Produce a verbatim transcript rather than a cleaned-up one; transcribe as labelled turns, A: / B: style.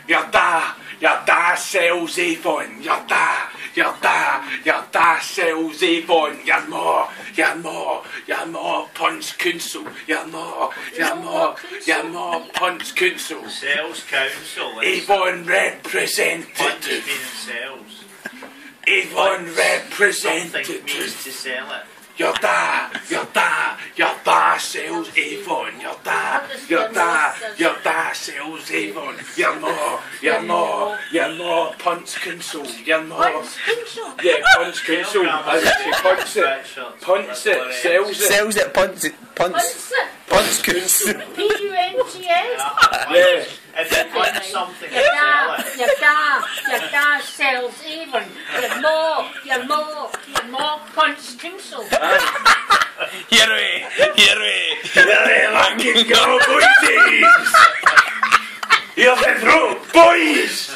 A: your da, your da sells Avon, your da, your da, your da sells Avon, your more, your more, your more punch Cooncul, your more, your more, your more punch Cooncul.
B: Sells council.
A: Avon representative.
B: Punch means sells.
A: Avon
B: Something
A: representative.
B: means to sell it.
A: Your da, your da, your da sells Avon, your da, your da, your da sells Avon, your more, your more, your more punch Cooncul, your more, yeah, punch Cooncul, as she punch it, punch it, sells it,
C: Sells it, punch it, punch, punch Cooncul.
D: P U N T S.
A: yeah.
B: If you punch something,
D: Your
B: you
D: da,
B: sell it.
D: your da, your da sells Avon. Your more, your more, your more punch Cooncul.
C: Here we, here we.
A: Here we fucking go, boys! Here's the throat, boys!